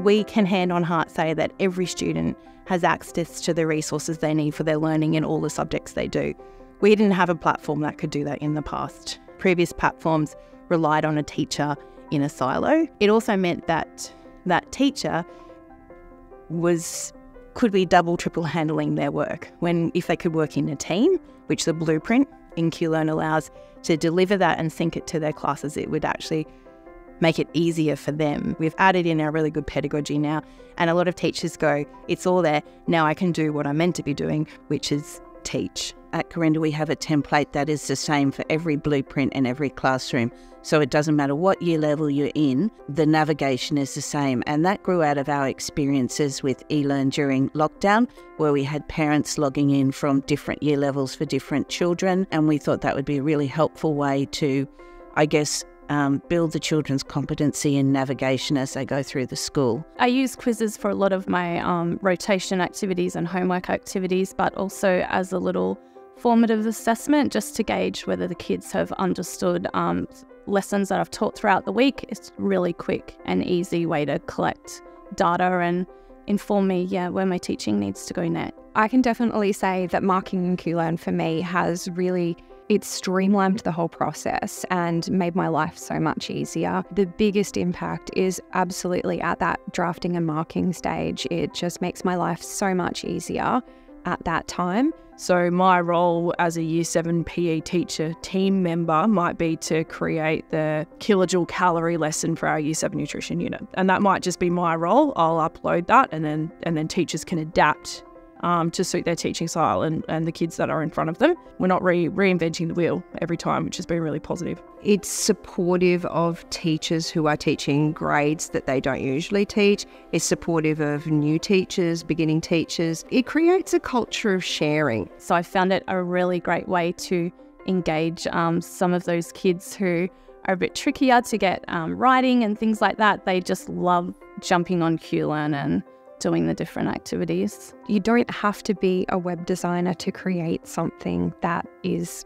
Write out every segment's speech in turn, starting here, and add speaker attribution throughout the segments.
Speaker 1: we can hand on heart say that every student has access to the resources they need for their learning in all the subjects they do. We didn't have a platform that could do that in the past. Previous platforms relied on a teacher in a silo. It also meant that that teacher could be double, triple handling their work. If they could work in a team, which the blueprint in QLearn allows to deliver that and sync it to their classes, it would actually make it easier for them. We've added in our really good pedagogy now, and a lot of teachers go, it's all there, now I can do what I'm meant to be doing, which is teach.
Speaker 2: At Corinda, we have a template that is the same for every blueprint and every classroom. So it doesn't matter what year level you're in, the navigation is the same. And that grew out of our experiences with eLearn during lockdown, where we had parents logging in from different year levels for different children. And we thought that would be a really helpful way to, build the children's competency in navigation as they go through the school.
Speaker 3: I use quizzes for a lot of my rotation activities and homework activities, but also as a little formative assessment just to gauge whether the kids have understood lessons that I've taught throughout the week. It's a really quick and easy way to collect data and inform me, where my teaching needs to go next.
Speaker 4: I can definitely say that marking in QLearn for me has it's streamlined the whole process and made my life so much easier. The biggest impact is absolutely at that drafting and marking stage. It just makes my life so much easier at that time.
Speaker 5: So my role as a Year 7 PE teacher team member might be to create the kilojoule calorie lesson for our Year 7 nutrition unit. And that might just be my role. I'll upload that and then teachers can adapt to suit their teaching style and the kids that are in front of them. We're not reinventing the wheel every time, which has been really positive.
Speaker 6: It's supportive of teachers who are teaching grades that they don't usually teach. It's supportive of new teachers, beginning teachers. It creates a culture of sharing.
Speaker 3: So I found it a really great way to engage some of those kids who are a bit trickier to get writing and things like that. They just love jumping on QLearn and doing the different activities.
Speaker 4: You don't have to be a web designer to create something that is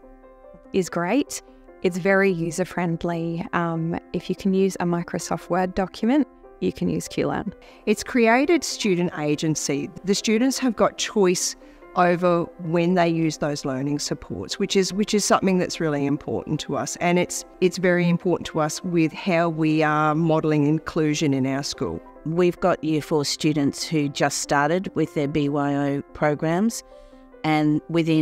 Speaker 4: great. It's very user-friendly. If you can use a Microsoft Word document, you can use QLearn.
Speaker 6: It's created student agency. The students have got choice over when they use those learning supports, which is something that's really important to us. And it's very important to us with how we are modelling inclusion in our school.
Speaker 2: We've got Year 4 students who just started with their BYO programs, and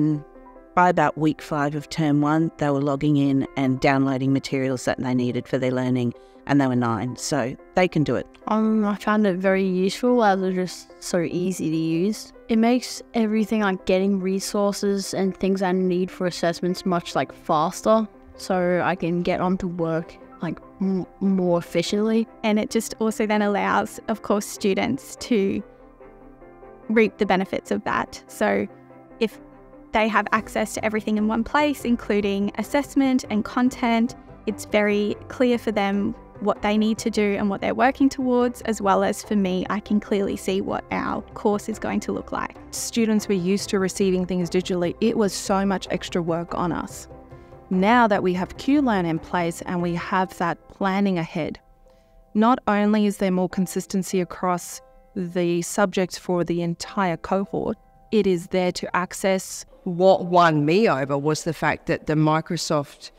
Speaker 2: by about week 5 of term 1, they were logging in and downloading materials that they needed for their learning, and they were 9, so they can do it.
Speaker 7: I found it very useful as it's just so easy to use. It makes everything like getting resources and things I need for assessments much faster, so I can get onto work more efficiently.
Speaker 8: And it just also then allows, of course, students to reap the benefits of that. So if they have access to everything in one place, including assessment and content, it's very clear for them what they need to do and what they're working towards, as well as for me, I can clearly see what our course is going to look like.
Speaker 1: Students were used to receiving things digitally. It was so much extra work on us. Now that we have QLearn in place and we have that planning ahead, not only is there more consistency across the subjects for the entire cohort, it is there to access.
Speaker 6: What won me over was the fact that the Microsoft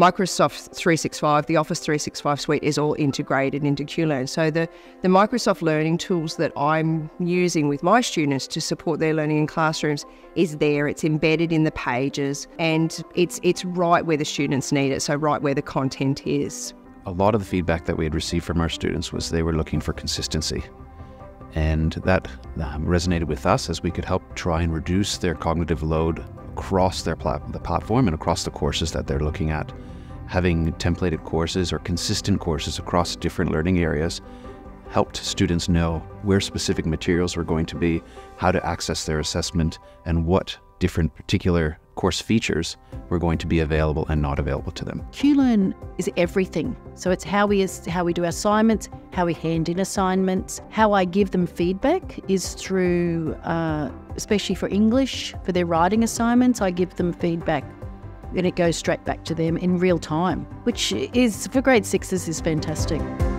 Speaker 6: 365, the Office 365 suite is all integrated into QLearn. So the Microsoft learning tools that I'm using with my students to support their learning in classrooms is there. It's embedded in the pages and it's right where the students need it, so right where the content is.
Speaker 9: A lot of the feedback that we had received from our students was they were looking for consistency. And that resonated with us as we could help try and reduce their cognitive load across the platform and across the courses that they're looking at. Having templated courses or consistent courses across different learning areas helped students know where specific materials were going to be, how to access their assessment, and what different particular course features were going to be available and not available to them.
Speaker 7: QLearn is everything. So it's how we do assignments, how we hand in assignments, how I give them feedback is through, especially for English, for their writing assignments, I give them feedback and it goes straight back to them in real time, which is, for grade 6s, is fantastic.